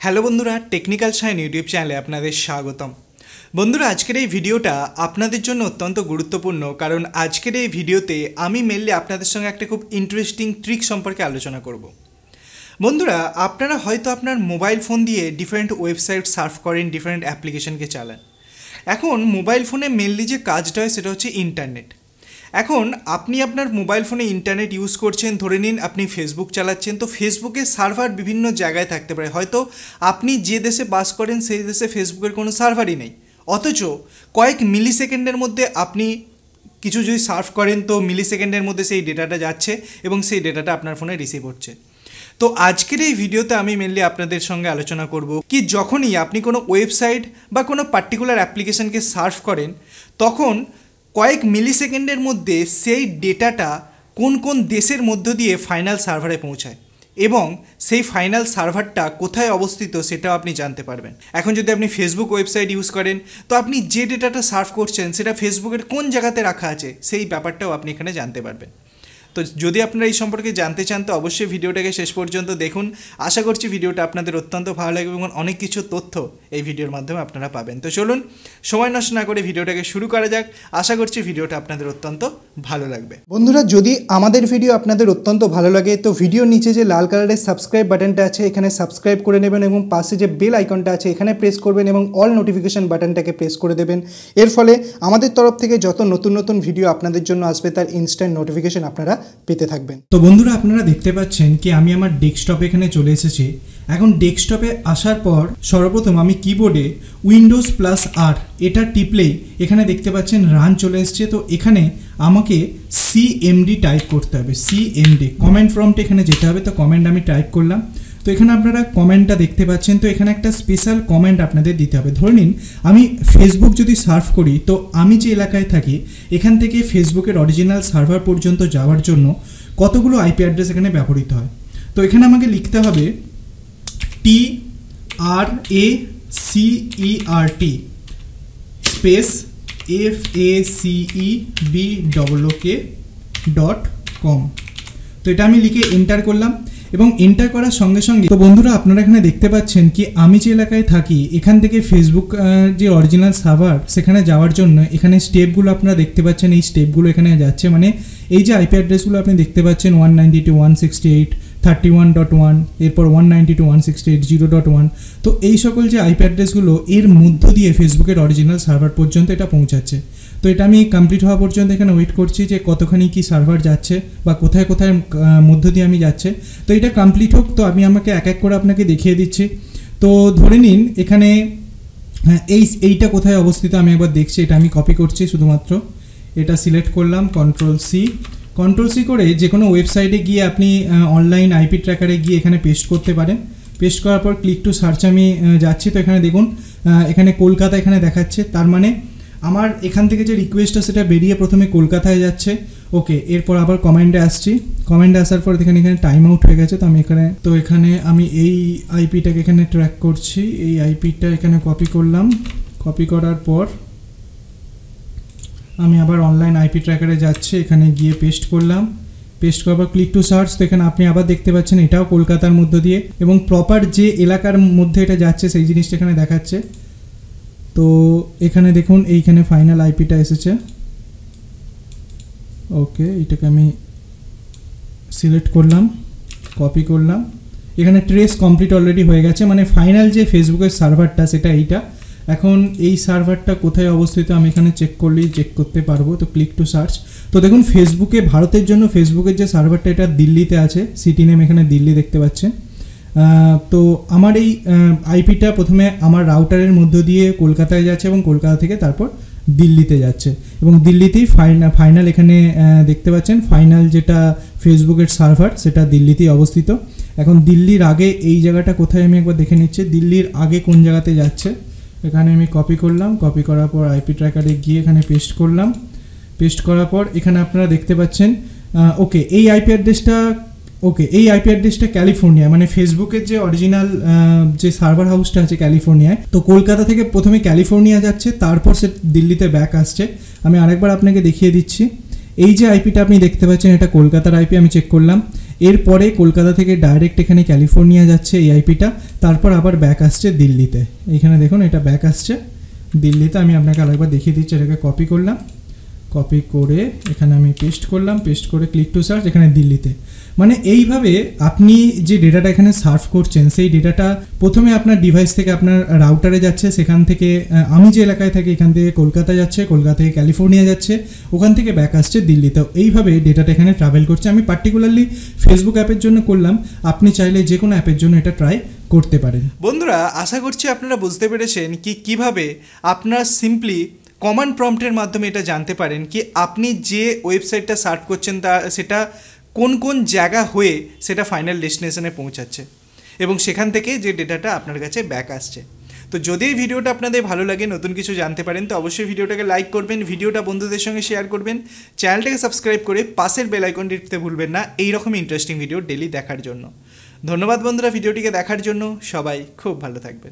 Hello বন্ধুরা, technical shine YouTube চ্যানেলে আপনাদের স্বাগতম। বন্ধুরা, আজকের এই ভিডিওটা আপনাদের জন্য অত্যন্ত গুরুত্বপূর্ণ, কারণ আজকের এই ভিডিওতে আমি মেনলি আপনাদের সঙ্গে একটা খুব ইন্টারেস্টিং ট্রিক সম্পর্কে আলোচনা করব। বন্ধুরা, আপনারা হয়তো আপনার মোবাইল ফোন দিয়ে ডিফারেন্ট ওয়েবসাইট সার্ফ করেন, ডিফারেন্ট অ্যাপ্লিকেশনকে চালান। এখন মোবাইল ফোনে মেনলি যে কাজটা হয় সেটা হচ্ছে ইন্টারনেট। এখন আপনি আপনার মোবাইল ফোনে ইন্টারনেট ইউজ করছেন, ধরে নিন আপনি ফেসবুক চালাচ্ছেন, তো ফেসবুকের সার্ভার বিভিন্ন জায়গায় থাকতে পারে। হয়তো আপনি যে দেশে বাস করেন সেই দেশে ফেসবুকের কোনো সার্ভারই নেই, অথচ কয়েক মিলি সেকেন্ডের মধ্যে আপনি কিছু যদি সার্ভ করেন তো মিলি সেকেন্ডের মধ্যে সেই ডেটাটা যাচ্ছে এবং সেই ডেটাটা আপনার ফোনে রিসিভ হচ্ছে। তো আজকের এই ভিডিওতে আমি মেনলি আপনাদের সঙ্গে আলোচনা করব কি যখনই আপনি কোনো ওয়েবসাইট বা কোনো পার্টিকুলার অ্যাপ্লিকেশনকে সার্ভ করেন তখন কয়েক মিলি সেকেন্ডের মধ্যে সেই ডেটাটা কোন কোন দেশের মধ্য দিয়ে ফাইনাল সার্ভারে পৌঁছায় এবং সেই ফাইনাল সার্ভারটা কোথায় অবস্থিত সেটাও আপনি জানতে পারবেন। এখন যদি আপনি ফেসবুক ওয়েবসাইট ইউজ করেন তো আপনি যে ডেটাটা সার্ভ করছেন সেটা ফেসবুকের কোন জায়গাতে রাখা আছে সেই ব্যাপারটাও আপনি এখানে জানতে পারবেন। তো যদি আপনারা এই সম্পর্কে জানতে চান তো অবশ্যই ভিডিওটাকে শেষ পর্যন্ত দেখুন। আশা করছি ভিডিওটা আপনাদের অত্যন্ত ভালো লাগবে এবং অনেক কিছু তথ্য এই ভিডিওর মাধ্যমে আপনারা পাবেন। তো চলুন সময় নষ্ট না করে ভিডিওটাকে শুরু করা যাক। আশা করছি ভিডিওটা আপনাদের অত্যন্ত ভালো লাগবে। বন্ধুরা, যদি আমাদের ভিডিও আপনাদের অত্যন্ত ভালো লাগে তো ভিডিওর নিচে যে লাল কালারের সাবস্ক্রাইব বাটনটা আছে এখানে সাবস্ক্রাইব করে নেবেন এবং পাশে যে বেল আইকনটা আছে এখানে প্রেস করবেন এবং অল নোটিফিকেশন বাটনটাকে প্রেস করে দেবেন। এর ফলে আমাদের তরফ থেকে যত নতুন নতুন ভিডিও আপনাদের জন্য আসবে তার ইনস্ট্যান্ট নোটিফিকেশন আপনারা পেতে থাকবেন। তো বন্ধুরা, আপনারা দেখতে পাচ্ছেন কি আমি আমার ডেস্কটপে এখানে চলে এসেছি। এখন ডেস্কটপে আসার পর সর্বপ্রথম আমি কিবোর্ডে Windows+R এটা টিপলেই এখানে দেখতে পাচ্ছেন রান চলে এসছে। তো এখানে আমাকে CMD টাইপ করতে হবে। CMD কমেন্ট প্রম্পটে এখানে যেতে হবে। তো কমেন্ট আমি টাইপ করলাম। তো এখানে আপনারা কমেন্টটা দেখতে পাচ্ছেন। তো এখানে একটা স্পেশাল কমেন্ট আপনাদের দিতে হবে। ধরে নিন আমি ফেসবুক যদি সার্ভ করি তো আমি যে এলাকায় থাকি এখান থেকে ফেসবুকের অরিজিনাল সার্ভার পর্যন্ত যাওয়ার জন্য কতগুলো আইপি অ্যাড্রেস এখানে ব্যবহৃত হয়। তো এখানে আমাকে লিখতে হবে TRACERT স্পেস FACEBOOK.com। তো এটা আমি লিখে এন্টার করলাম এবং এন্টার করার সঙ্গে সঙ্গে তো বন্ধুরা আপনারা এখানে দেখতে পাচ্ছেন কি আমি যে এলাকায় থাকি এখান থেকে ফেসবুক যে অরিজিনাল সার্ভার সেখানে যাওয়ার জন্য এখানে স্টেপগুলো আপনারা দেখতে পাচ্ছেন। এই স্টেপগুলো এখানে যাচ্ছে, মানে এই যে আইপি অ্যাড্রেসগুলো আপনি দেখতে পাচ্ছেন 192.168.31.1, এরপর 192.168.0.1। তো এই সকল যে আইপি অ্যাড্রেসগুলো এর মধ্য দিয়ে ফেসবুকের অরিজিনাল সার্ভার পর্যন্ত এটা পৌঁছাচ্ছে। তো এটা আমি কমপ্লিট হওয়া পর্যন্ত এখানে ওয়েট করছি যে কতখানি কি সার্ভার যাচ্ছে বা কোথায় কোথায় মধ্য দিয়ে আমি যাচ্ছে। তো এটা কমপ্লিট হোক, তো আমি আমাকে এক এক করে আপনাকে দেখিয়ে দিচ্ছি। তো ধরে নিন এখানে এইটা কোথায় অবস্থিত আমি একবার দেখছি। এটা আমি কপি করছি, শুধুমাত্র এটা সিলেক্ট করলাম, কন্ট্রোল সি করে যে কোনো ওয়েবসাইটে গিয়ে আপনি অনলাইন আইপি ট্র্যাকারে গিয়ে এখানে পেস্ট করতে পারেন। পেস্ট করার পর ক্লিক টু সার্চ আমি যাচ্ছি। তো এখানে দেখুন এখানে কলকাতা এখানে দেখাচ্ছে, তার মানে আমার এখান থেকে যে রিকোয়েস্টটা সেটা বেরিয়ে প্রথমে কলকাতায় যাচ্ছে। ওকে, এরপর আবার কমেন্টে আসছি। কমেন্টে আসার পর এখানে টাইম আউট হয়ে গেছে। তো এখানে আমি এই আইপিটাকে এখানে ট্র্যাক করছি। এই আইপিটা এখানে কপি করলাম। কপি করার পর আমি আবার অনলাইন আইপি ট্র্যাকারে যাচ্ছি, এখানে গিয়ে পেস্ট করলাম। পেস্ট করার পর ক্লিক টু সার্চ। তো এখানে আপনি আবার দেখতে পাচ্ছেন এটাও কলকাতার মধ্য দিয়ে এবং প্রপার যে এলাকার মধ্যে এটা যাচ্ছে সেই জিনিসটা এখানে দেখাচ্ছে। তো এখানে দেখুন এইখানে ফাইনাল আইপিটা এসেছে। ওকে, এটাকে আমি সিলেক্ট করলাম, কপি করলাম। এখানে ট্রেস কমপ্লিট অলরেডি হয়ে গেছে, মানে ফাইনাল যে ফেসবুকের সার্ভারটা সেটা এইটা। এখন এই সার্ভারটা কোথায় অবস্থিত আমি এখানে চেক করলেই চেক করতে পারবো। তো ক্লিক টু সার্চ। তো দেখুন ফেসবুকে ভারতের জন্য ফেসবুকের যে সার্ভারটা এটা দিল্লিতে আছে। সিটি নেম এখানে দিল্লি দেখতে পাচ্ছেন। তো আমার এই আইপিটা প্রথমে আমার রাউটারের মধ্য দিয়ে কলকাতায় যাচ্ছে এবং কলকাতা থেকে তারপর দিল্লিতে যাচ্ছে এবং দিল্লিতেই ফাইনাল এখানে দেখতে পাচ্ছেন ফাইনাল যেটা ফেসবুকের সার্ভার সেটা দিল্লিতেই অবস্থিত। এখন দিল্লির আগে এই জায়গাটা কোথায় আমি একবার দেখে নিচ্ছি। দিল্লির আগে কোন জায়গাতে যাচ্ছে এখানে আমি কপি করলাম। কপি করার পর আইপি ট্র্যাকারে গিয়ে এখানে পেস্ট করলাম। পেস্ট করার পর এখানে আপনারা দেখতে পাচ্ছেন ওকে এই আইপি অ্যাড্রেসটা ক্যালিফোর্নিয়া, মানে ফেসবুকের যে অরিজিনাল যে সার্ভার হাউসটা আছে ক্যালিফোর্নিয়ায়। তো কলকাতা থেকে প্রথমে ক্যালিফোর্নিয়া যাচ্ছে, তারপর সে দিল্লিতে ব্যাক আসছে। আমি আরেকবার আপনাকে দেখিয়ে দিচ্ছি। এই যে আইপিটা আপনি দেখতে পাচ্ছেন এটা কলকাতার আইপি, আমি চেক করলাম। এরপরে কলকাতা থেকে ডাইরেক্ট এখানে ক্যালিফোর্নিয়া যাচ্ছে এই আইপিটা, তারপর আবার ব্যাক আসছে দিল্লিতে। এইখানে দেখুন এটা ব্যাক আসছে দিল্লিতে। আমি আপনাকে আরেকবার দেখিয়ে দিচ্ছি। এটাকে কপি করলাম, কপি করে এখানে আমি পেস্ট করলাম, পেস্ট করে ক্লিক টু সার্চ এখানে দিল্লিতে। মানে এইভাবে আপনি যে ডেটাটা এখানে সার্ভ করছেন সেই ডেটাটা প্রথমে আপনার ডিভাইস থেকে আপনার রাউটারে যাচ্ছে, সেখান থেকে আমি যে এলাকায় থাকি এখান থেকে কলকাতা যাচ্ছে, কলকাতা থেকে ক্যালিফোর্নিয়া যাচ্ছে, ওখান থেকে ব্যাক আসছে দিল্লিতে। এইভাবে ডেটাটা এখানে ট্রাভেল করছে। আমি পার্টিকুলারলি ফেসবুক অ্যাপের জন্য করলাম, আপনি চাইলে যে কোনো অ্যাপের জন্য এটা ট্রাই করতে পারেন। বন্ধুরা, আশা করছি আপনারা বুঝতে পেরেছেন কিভাবে আপনার সিম্পলি কমান্ড প্রম্পটের মাধ্যমে এটা জানতে পারেন কি আপনি যে ওয়েবসাইটটা সার্চ করছেন সেটা কোন কোন জায়গা হয়ে সেটা ফাইনাল ডেস্টিনেশনে পৌঁছাচ্ছে এবং সেখান থেকে যে ডেটাটা আপনার কাছে ব্যাক আসছে। তো যদি এই ভিডিওটা আপনাদের ভালো লাগে, নতুন কিছু জানতে পারেন, তো অবশ্যই ভিডিওটাকে লাইক করবেন, ভিডিওটা বন্ধুদের সঙ্গে শেয়ার করবেন, চ্যানেলটাকে সাবস্ক্রাইব করে পাশের বেল আইকনটি টিপতে ভুলবেন না এইরকম ইন্টারেস্টিং ভিডিও ডেলি দেখার জন্য। ধন্যবাদ বন্ধুরা ভিডিওটিকে দেখার জন্য। সবাই খুব ভালো থাকবেন।